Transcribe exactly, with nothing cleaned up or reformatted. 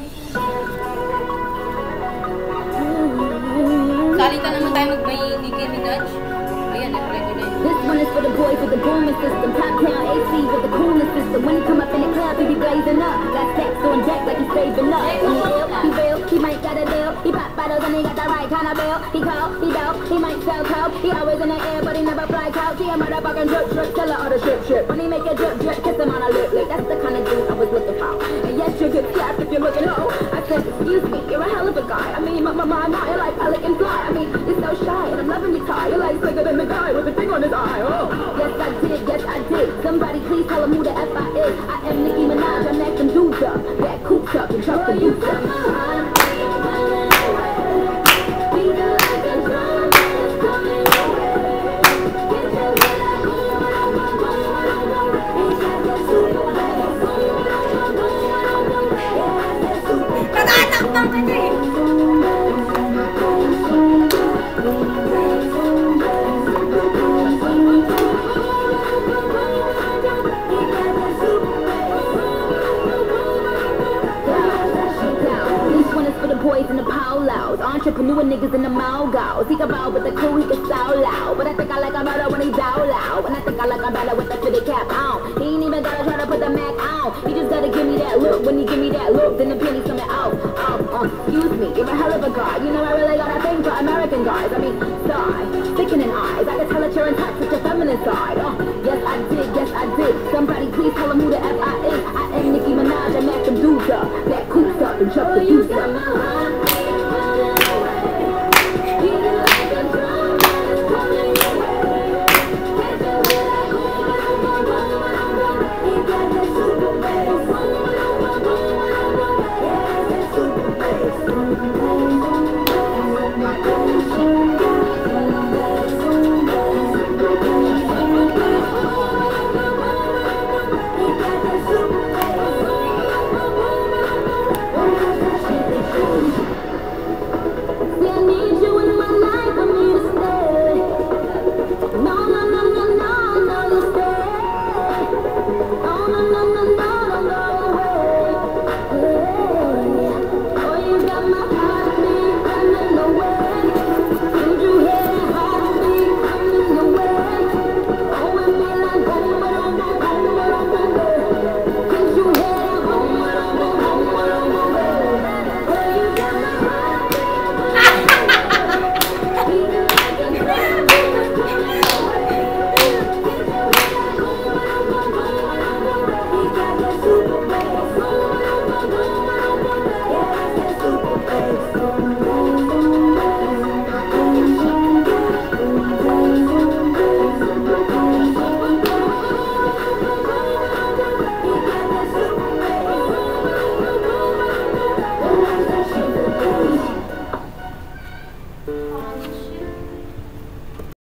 Salita naman tayo mag-may Nicki Minaj. Ayan, nag-play ko na yun. This one is for the boys with the booming system. Top down A C with the coolest system. When he come up in the club, he be blazing up. Got stacks on deck like he's saving up. When he ill, he real, he might got a deal. He pop bottles and he got the right kind of bill. He cold, he dope, he might sell coke. He always in the air, but he never fly coach. He a motherfucking drip drip, tell her all the shit shit. When he make a drip drip, kiss him on a lip lip. That's the kind of dude I was looking for. And yes, you get slapped if you're looking low. I said, excuse me, you're a hell of a guy. I mean, my my my, my you're like pelican fly. I mean, you're so shy, and I'm loving your tie. You're like slicker than the guy with the thing on his eye. Oh, yes I did, yes I did. Somebody please tell him who the F I is. I am Nicki Minaj, I'm acting dudes up. That coops up and chuck the youth up. Nag-atakbang ka na eh! Boys in the polos, entrepreneur niggas in the mogos. He can bow with the crew, he can so loud. But I think I like him better when he's down loud. And I think I like him better with the fitted cap on. He ain't even gotta try to put the Mac on. He just gotta give me that look. When he give me that look, then the penny's coming out. Oh, uh, excuse me, you're a hell of a guy. You know I really got a thing for American guys. I mean, sigh, sickening eyes. I can tell that you're in touch with your feminine side. Oh, yes I did, yes I did. Somebody please tell him who the F I is. I am Nicki Minaj, I'm acting dudes up. That coops up and chuck the deuce up.